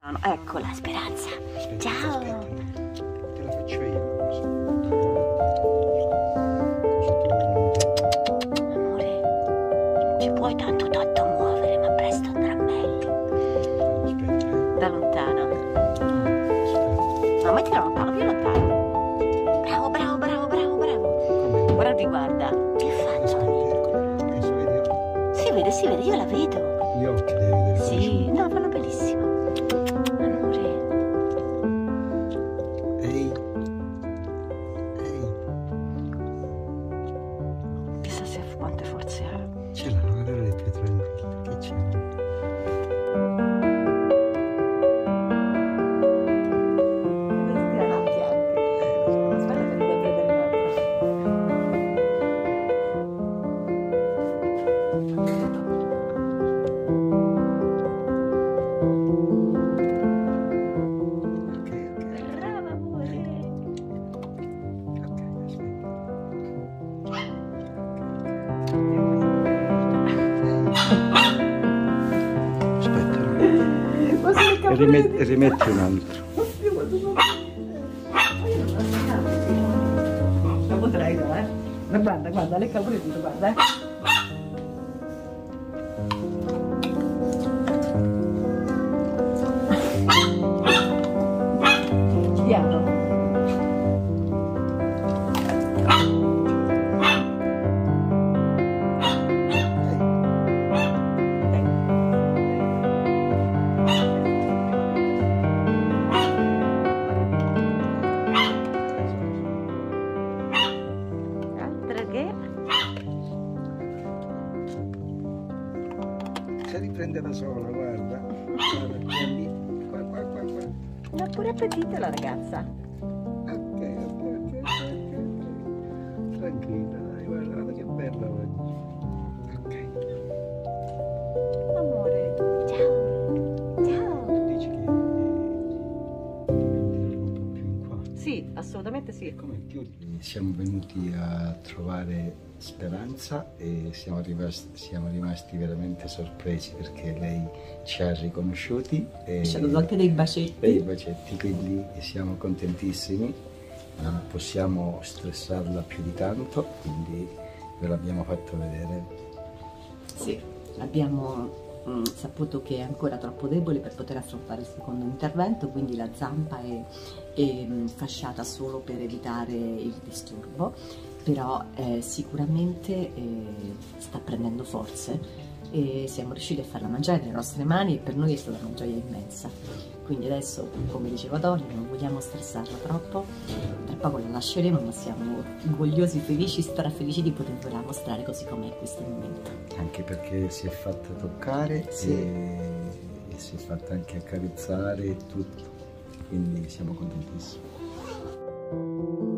Eccola Speranza. Ciao. Te la faccio io. Amore, non ci puoi tanto muovere, ma presto andrà meglio. Aspetta. Da lontano. Aspetta. No, mettila lontano, più lontano. Bravo, bravo, bravo, bravo, bravo. Ora riguarda. Che faccio? Si vede, io la vedo. Gli occhi devi vedere. Sì, no, fanno bellissimo. Amore. Ehi. Ehi. Chissà se quante forze ha. Ce l'ha, allora è più tranquilla. Che c'è? Rimetti un altro. Lo potrei, no, eh? Ma guarda, guarda, lecca pure tutto, guarda, Piano. Si riprende da sola, guarda. Guarda, prendi. Qua. Ha pure appetito la ragazza. Ok. Tranquilla, dai, guarda che bella oggi. Ok. Amore, ciao. Tu dici che tirarlo un po' più in qua? Sì, assolutamente sì. Come più siamo venuti a trovare Speranza e siamo rimasti veramente sorpresi perché lei ci ha riconosciuti e Ci ha dato anche dei bacetti. Quindi siamo contentissimi, non possiamo stressarla più di tanto, quindi ve l'abbiamo fatto vedere. Sì, abbiamo saputo che è ancora troppo debole per poter affrontare il secondo intervento, quindi la zampa è fasciata solo per evitare il disturbo, però sicuramente sta prendendo forze e siamo riusciti a farla mangiare nelle nostre mani e per noi è stata una gioia immensa. Quindi adesso, come diceva Tony, non vogliamo stressarla troppo, tra poco la lasceremo, ma siamo orgogliosi, felici, strafelici di potervela mostrare così com'è questo momento. Anche perché si è fatta toccare sì. e si è fatta anche accarezzare e tutto, quindi siamo contentissimi.